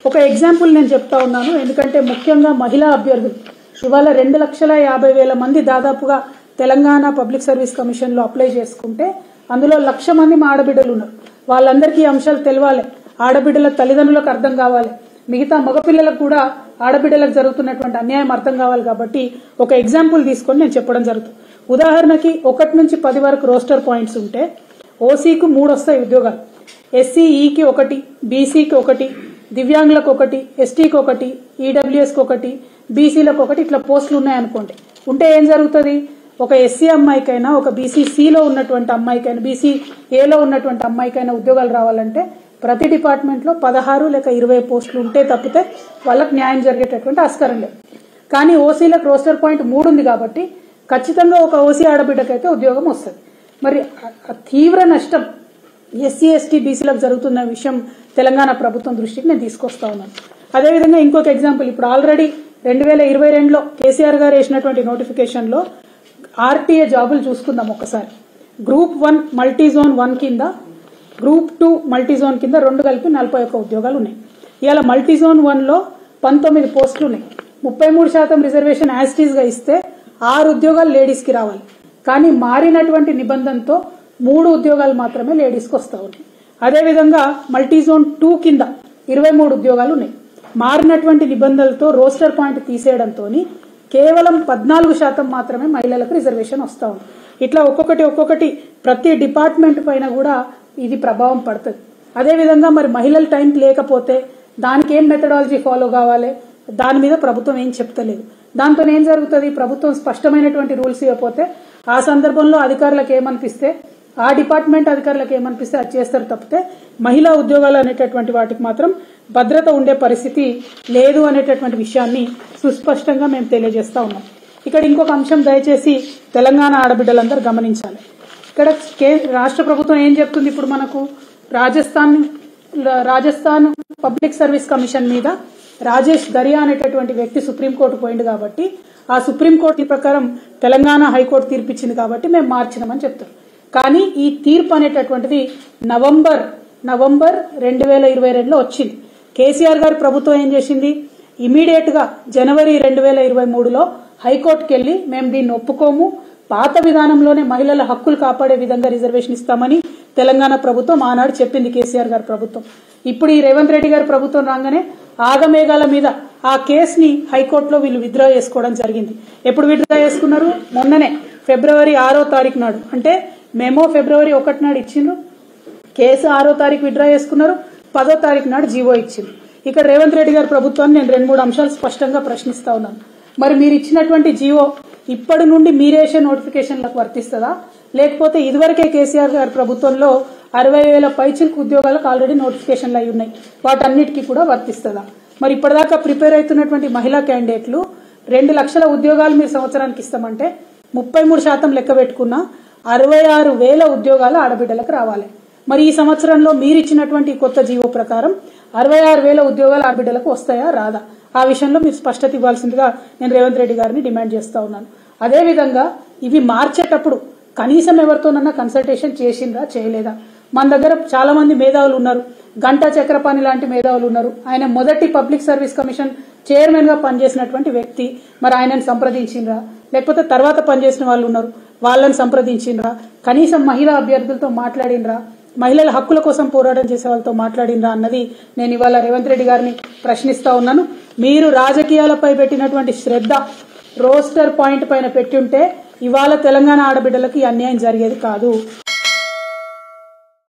ఒక ఎగ్జాంపుల్ నేను చెప్తా ఉన్నాను, ఎందుకంటే ముఖ్యంగా మహిళా అభ్యర్థులు ఇవాళ 2,50,000 మంది దాదాపుగా తెలంగాణ పబ్లిక్ సర్వీస్ కమిషన్ లో అప్లై చేసుకుంటే అందులో 1,00,000 మంది మా ఆడబిడ్డలు ఉన్నారు. వాళ్ళందరికీ అంశాలు తెలవాలి, ఆడబిడ్డల తల్లిదండ్రులకు అర్థం కావాలి, మిగతా మగపిల్లలకు కూడా ఆడబిడ్డలకు జరుగుతున్నటువంటి అన్యాయం అర్థం కావాలి. కాబట్టి ఒక ఎగ్జాంపుల్ తీసుకొని నేను చెప్పడం జరుగుతుంది. ఉదాహరణకి 1 నుంచి 10 వరకు రోస్టర్ పాయింట్స్ ఉంటే ఓసీకు 3 వస్తాయి ఉద్యోగాలు, ఎస్సీఈకి 1, బీసీకి 1, దివ్యాంగులకు 1, ఎస్టీకి 1, ఈడబ్ల్యూఎస్కి 1, బీసీలకు 1, ఇట్లా పోస్టులు ఉన్నాయనుకోండి. ఉంటే ఏం జరుగుతుంది, ఒక ఎస్సీ అమ్మాయికైనా ఒక బీసీసీలో ఉన్నటువంటి అమ్మాయికైనా బీసీఏలో ఉన్నటువంటి అమ్మాయికైనా ఉద్యోగాలు రావాలంటే ప్రతి డిపార్ట్మెంట్ లో 16 లేక 20 పోస్టులు ఉంటే తప్పితే వాళ్ళకి న్యాయం జరిగేటటువంటి ఆస్కారం లేదు. కానీ ఓసీలకు రోస్టర్ పాయింట్ 3 ఉంది కాబట్టి ఖచ్చితంగా ఒక ఓసీ ఆడబిడ్డకైతే ఉద్యోగం వస్తుంది. మరి తీవ్ర నష్టం ఎస్సీ ఎస్టీ బీసీలకు జరుగుతున్న విషయం తెలంగాణ ప్రభుత్వం దృష్టికి నేను తీసుకొస్తా ఉన్నాను. అదేవిధంగా ఇంకొక ఎగ్జాంపుల్, ఇప్పుడు ఆల్రెడీ 2022లో కేసీఆర్ గారు వేసినటువంటి నోటిఫికేషన్ లో ఆర్టీఏ జాబులు చూసుకుందాం ఒకసారి. గ్రూప్ 1 మల్టీజోన్ 1 కింద, గ్రూప్ 2 మల్టీజోన్ కింద 2 కలిపి 41 ఉద్యోగాలు ఉన్నాయి. ఇవాళ మల్టీజోన్ 1 లో 19 పోస్టులు ఉన్నాయి. 33% రిజర్వేషన్ యాస్టీస్ గా ఇస్తే 6 ఉద్యోగాలు లేడీస్ కి రావాలి. కానీ మారినటువంటి నిబంధనతో 3 ఉద్యోగాలు మాత్రమే లేడీస్ కి వస్తా ఉన్నాయి. అదేవిధంగా మల్టీజోన్ 2 కింద 23 ఉద్యోగాలు ఉన్నాయి. మారినటువంటి నిబంధనలతో రోస్టర్ పాయింట్ తీసేయడంతో కేవలం 14% మాత్రమే మహిళలకు రిజర్వేషన్ వస్తా ఉంది. ఇట్లా ఒక్కొక్కటి ప్రతి డిపార్ట్మెంట్ పైన కూడా ఇది ప్రభావం పడుతుంది. అదేవిధంగా మరి మహిళల టైం లేకపోతే దానికి ఏం మెథడాలజీ ఫాలో కావాలి, దాని మీద ప్రభుత్వం ఏం చెప్తలేదు. దాంతో ఏం జరుగుతుంది, ప్రభుత్వం స్పష్టమైనటువంటి రూల్స్ ఇవ్వకపోతే ఆ సందర్భంలో అధికారులకు ఏమనిపిస్తే, ఆ డిపార్ట్మెంట్ అధికారులకు ఏమనిపిస్తే అది చేస్తారు తప్పితే మహిళా ఉద్యోగాలు అనేటటువంటి వాటికి మాత్రం భద్రత ఉండే పరిస్థితి లేదు అనేటటువంటి విషయాన్ని సుస్పష్టంగా మేము తెలియజేస్తా ఉన్నాం. ఇక్కడ ఇంకొక అంశం దయచేసి తెలంగాణ ఆడబిడ్డలందరూ గమనించాలి. ఇక్కడ రాష్ట్ర ప్రభుత్వం ఏం చెప్తుంది, ఇప్పుడు మనకు రాజస్థాన్ పబ్లిక్ సర్వీస్ కమిషన్ మీద రాజేష్ దరియా అనేటటువంటి వ్యక్తి సుప్రీంకోర్టు పోయింది కాబట్టి ఆ సుప్రీంకోర్టు ప్రకారం తెలంగాణ హైకోర్టు తీర్పిచ్చింది కాబట్టి మేము మార్చినామని చెప్తారు. కానీ ఈ తీర్పు అనేటటువంటిది నవంబర్ 2022లో వచ్చింది. కేసీఆర్ గారి ప్రభుత్వం ఏం చేసింది, ఇమీడియట్ గా జనవరి 2023లో హైకోర్టుకి వెళ్లి మేము దీన్ని ఒప్పుకోము, పాత విధానంలోనే మహిళల హక్కులు కాపాడే విధంగా రిజర్వేషన్ ఇస్తామని తెలంగాణ ప్రభుత్వం ఆనాడు చెప్పింది కేసీఆర్ గారి ప్రభుత్వం. ఇప్పుడు ఈ రేవంత్ రెడ్డి గారి ప్రభుత్వం రాగానే ఆగమేఘాల మీద ఆ కేసుని హైకోర్టులో వీళ్ళు విత్డ్రా చేసుకోవడం జరిగింది. ఎప్పుడు విత్డ్రా చేసుకున్నారు, మొన్ననే ఫిబ్రవరి 6వ తారీఖు నాడు, అంటే మేమో ఫిబ్రవరి 1 నాడు ఇచ్చిండ్రు, కేసు 6వ తారీఖు విత్డ్రా చేసుకున్నారు, 10వ తారీఖు నాడు జీవో ఇచ్చింది. ఇక్కడ రేవంత్ రెడ్డి గారి ప్రభుత్వాన్ని నేను 2-3 అంశాలు స్పష్టంగా ప్రశ్నిస్తా ఉన్నాను. మరి మీరు ఇచ్చినటువంటి జీవో ఇప్పటి నుండి మీరేసే నోటిఫికేషన్లకు వర్తిస్తుందా, లేకపోతే ఇదివరకే కేసీఆర్ గారి ప్రభుత్వంలో 60,000 పైచిలకు ఉద్యోగాలకు ఆల్రెడీ నోటిఫికేషన్లు అయి ఉన్నాయి, వాటన్నిటికీ కూడా వర్తిస్తుందా? మరి ఇప్పటిదాకా ప్రిపేర్ అవుతున్నటువంటి మహిళా క్యాండిడేట్లు 2 లక్షల ఉద్యోగాలు మీరు సంవత్సరానికి ఇస్తామంటే 33% లెక్క పెట్టుకున్నా 66,000 ఉద్యోగాలు ఆడబిడ్డలకు రావాలి. మరి ఈ సంవత్సరంలో మీరు ఇచ్చినటువంటి కొత్త జీవో ప్రకారం 66,000 ఉద్యోగాలు ఆడబిడ్డలకు వస్తాయా రాదా, ఆ విషయంలో మీరు స్పష్టత ఇవ్వాల్సిందిగా నేను రేవంత్ రెడ్డి గారిని డిమాండ్ చేస్తా ఉన్నాను. అదేవిధంగా ఇవి మార్చేటప్పుడు కనీసం ఎవరితోనన్నా కన్సల్టేషన్ చేసిండ్రా చేయలేదా? మన దగ్గర చాలా మంది మేధావులు ఉన్నారు, గంటా చక్రపాణి లాంటి మేధావులు ఉన్నారు. ఆయన మొదటి పబ్లిక్ సర్వీస్ కమిషన్ చైర్మన్ గా పనిచేసినటువంటి వ్యక్తి. మరి ఆయనను సంప్రదించిండ్రా, లేకపోతే తర్వాత పనిచేసిన వాళ్ళు ఉన్నారు, వాళ్ళని సంప్రదించిండ్రా? కనీసం మహిళా అభ్యర్థులతో మాట్లాడిండ్రా? మహిళల హక్కుల కోసం పోరాటం చేసే వాళ్ళతో మాట్లాడిండ్రా అన్నది నేను ఇవాళ రేవంత్ రెడ్డి గారిని ప్రశ్నిస్తా ఉన్నాను. మీరు రాజకీయాలపై పెట్టినటువంటి శ్రద్ధ రోస్టర్ పాయింట్ పైన పెట్టుంటే ఇవాళ తెలంగాణ ఆడబిడ్డలకి అన్యాయం జరిగేది కాదు.